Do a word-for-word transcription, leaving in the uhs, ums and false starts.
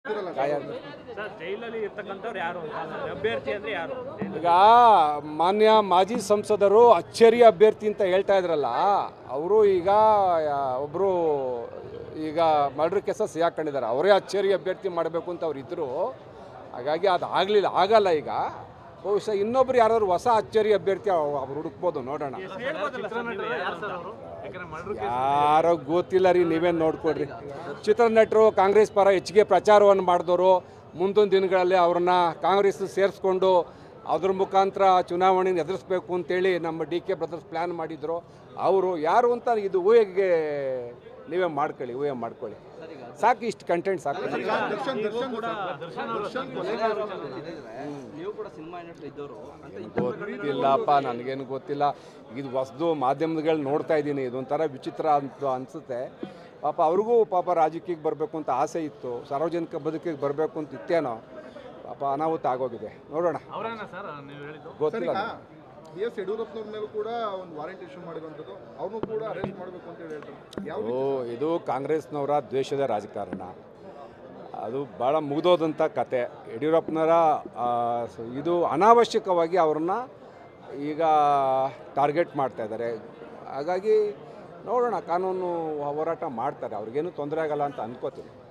ಜೈಲಲ್ಲಿ ಇರ್ತಕ್ಕಂಥವ್ರು ಯಾರು ಅಭ್ಯರ್ಥಿ ಅಂದ್ರೆ ಯಾರು? ಈಗ ಮಾನ್ಯ ಮಾಜಿ ಸಂಸದರು ಅಚ್ಚರಿ ಅಭ್ಯರ್ಥಿ ಅಂತ ಹೇಳ್ತಾ ಇದ್ರಲ್ಲ, ಅವರು ಈಗ ಒಬ್ಬರು ಈಗ ಮರ್ಡರ್ ಕೇಸ ಸಿಗಾಕೊಂಡಿದ್ದಾರೆ. ಅವರೇ ಅಚ್ಚರಿ ಅಭ್ಯರ್ಥಿ ಮಾಡಬೇಕು ಅಂತ ಅವ್ರು ಇದ್ದರು. ಹಾಗಾಗಿ ಅದು ಆಗಲಿಲ್ಲ, ಆಗಲ್ಲ. ಈಗ ಬಹುಶಃ ಇನ್ನೊಬ್ರು ಯಾರಾದ್ರು ಹೊಸ ಅಚ್ಚರಿ ಅಭ್ಯರ್ಥಿ ಅವ್ರು ಹುಡುಕ್ಬೋದು, ನೋಡೋಣ. ಯಾರೋ ಗೊತ್ತಿಲ್ಲ ರೀ, ನೀವೇನು ನೋಡ್ಕೊಡ್ರಿ. ಚಿತ್ರನಟರು ಕಾಂಗ್ರೆಸ್ ಪರ ಹೆಚ್ಚಿಗೆ ಪ್ರಚಾರವನ್ನು ಮಾಡಿದವರು ಮುಂದೊಂದು ದಿನಗಳಲ್ಲಿ ಅವ್ರನ್ನ ಕಾಂಗ್ರೆಸ್ ಸೇರಿಸ್ಕೊಂಡು ಅದ್ರ ಮುಖಾಂತರ ಚುನಾವಣೆನ ಎದುರಿಸ್ಬೇಕು ಅಂತೇಳಿ ನಮ್ಮ ಡಿ ಕೆ ಬ್ರದರ್ಸ್ ಪ್ಲ್ಯಾನ್ ಮಾಡಿದ್ರು. ಅವರು ಯಾರು ಅಂತ ಇದು ಊಹೆಗೆ ನೀವೇ ಮಾಡ್ಕೊಳ್ಳಿ, ಊಹೆ ಮಾಡ್ಕೊಳ್ಳಿ. ಸಾಕು, ಇಷ್ಟು ಕಂಟೆಂಟ್ ಸಾಕು. ಗೊತ್ತಿಲ್ಲಪ್ಪ, ನನಗೇನು ಗೊತ್ತಿಲ್ಲ. ಇದು ಹೊಸದು ಮಾಧ್ಯಮಗಳು ನೋಡ್ತಾ ಇದ್ದೀನಿ. ಇದೊಂಥರ ವಿಚಿತ್ರ ಅಂತ ಅನಿಸುತ್ತೆ. ಪಾಪ ಅವ್ರಿಗೂ ಪಾಪ ರಾಜಕೀಯಕ್ಕೆ ಬರಬೇಕು ಅಂತ ಆಸೆ ಇತ್ತು, ಸಾರ್ವಜನಿಕ ಬದುಕಿಗೆ ಬರಬೇಕು ಅಂತ ಇತ್ತೇನೋ. ಪಾಪ ಅನಾಹುತ ಆಗೋಗಿದೆ, ನೋಡೋಣ. ಗೊತ್ತಿಲ್ಲ. ಬಿ ಎಸ್ ಯಡಿಯೂರಪ್ಪನವ್ರ ಮೇಲೂ ಕೂಡ ಒಂದು ವಾರೆಂಟ್ ಇಶ್ಯೂ ಮಾಡಿರುವಂಥದ್ದು, ಅವ್ರನ್ನೂ ಕೂಡ ಅರೆಸ್ಟ್ ಮಾಡಬೇಕು ಅಂತ ಹೇಳ್ತಾರೆ. ಓ, ಇದು ಕಾಂಗ್ರೆಸ್ನವರ ದ್ವೇಷದ ರಾಜಕಾರಣ. ಅದು ಭಾಳ ಮುಗಿದೋದಂಥ ಕತೆ. ಯಡಿಯೂರಪ್ಪನವರ ಇದು ಅನಾವಶ್ಯಕವಾಗಿ ಅವ್ರನ್ನ ಈಗ ಟಾರ್ಗೆಟ್ ಮಾಡ್ತಾ ಇದ್ದಾರೆ. ಹಾಗಾಗಿ ನೋಡೋಣ, ಕಾನೂನು ಹೋರಾಟ ಮಾಡ್ತಾರೆ, ಅವ್ರಿಗೇನು ತೊಂದರೆ ಆಗಲ್ಲ ಅಂತ ಅಂದ್ಕೋತೀನಿ.